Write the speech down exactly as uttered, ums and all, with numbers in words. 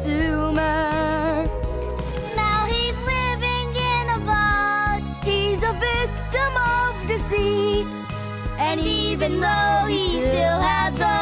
consumer. Now he's living in a box. He's a victim of deceit. And even though he still had the